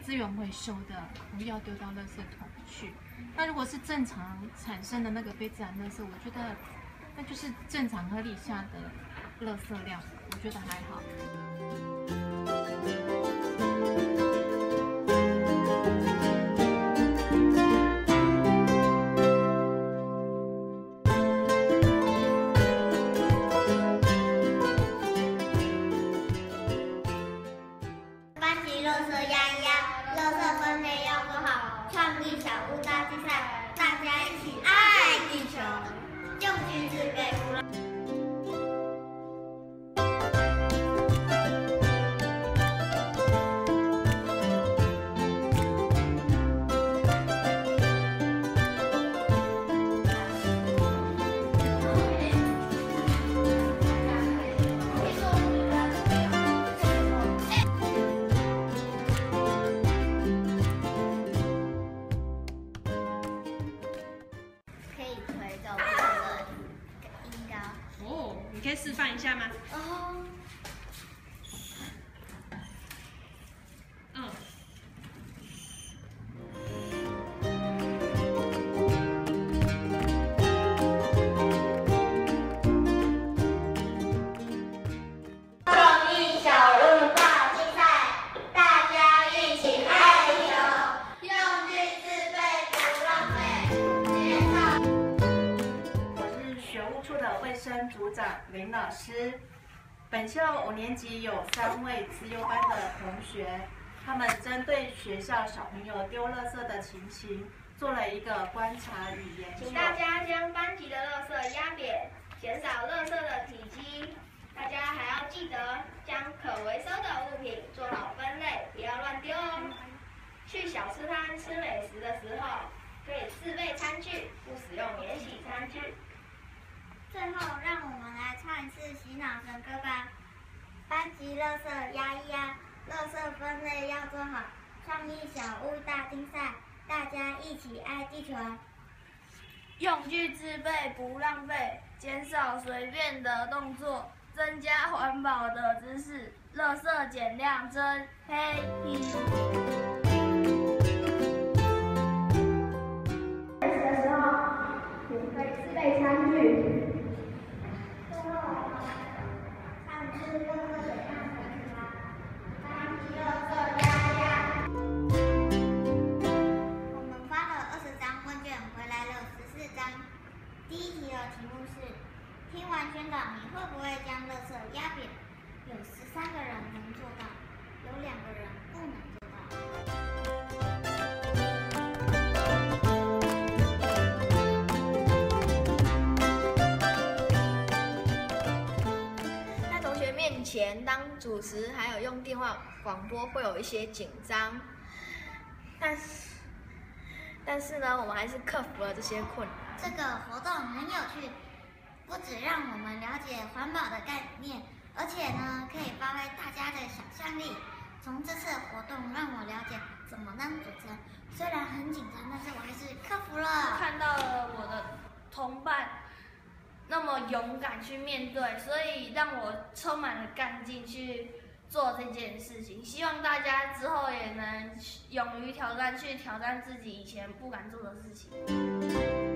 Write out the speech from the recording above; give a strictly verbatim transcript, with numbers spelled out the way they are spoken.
资源回收的，不要丢到垃圾桶去。那如果是正常产生的那个非自然垃圾，我觉得那就是正常合理下的垃圾量，我觉得还好。 班级垃圾压一压，垃圾分类要做好，创意小物大竞赛，大家一起爱地球，用具自备不让。可以推着我的音高。 哦，你可以示范一下吗？ 哦。 嗯。 创意小物大竞赛，大家一起爱地球，用具自备不浪费。介绍。 我是学务处的卫生组长林老师。本校五年级有三位资优班的同学，他们针对学校小朋友丢垃圾的情形，做了一个观察与研究。 请大家将班级的垃圾压扁，减少垃圾的体积。大家还要记得将可回收的物品做好分类，不要乱丢哦。去小吃摊吃美食的时候，可以自备餐具，不使用免洗餐具。 最后，让我们来唱一次洗脑神歌吧。班级垃圾压一压，垃圾分类要做好，创意小物大竞赛，大家一起爱地球。 用具自备不浪费，减少随便的动作，增加环保的知识，垃圾减量真嘿嘿。的时候，也可以自备餐具。 我们发了二十张问卷，回来了十四张。第一题的题目是：听完宣导，你会不会将垃圾压扁？有十三个人能做到，有两个人不能做到。 在同学面前当主持，还有用电话广播，会有一些紧张。但是，但是呢，我们还是克服了这些困难。 这个活动很有趣，不只让我们了解环保的概念，而且呢，可以发挥大家的想象力。从这次活动让我了解怎么当主持人，虽然很紧张，但是我还是克服了。 看到了我的同伴那么勇敢去面对，所以让我充满了干劲去做这件事情。希望大家之后也能勇于挑战，去挑战自己以前不敢做的事情。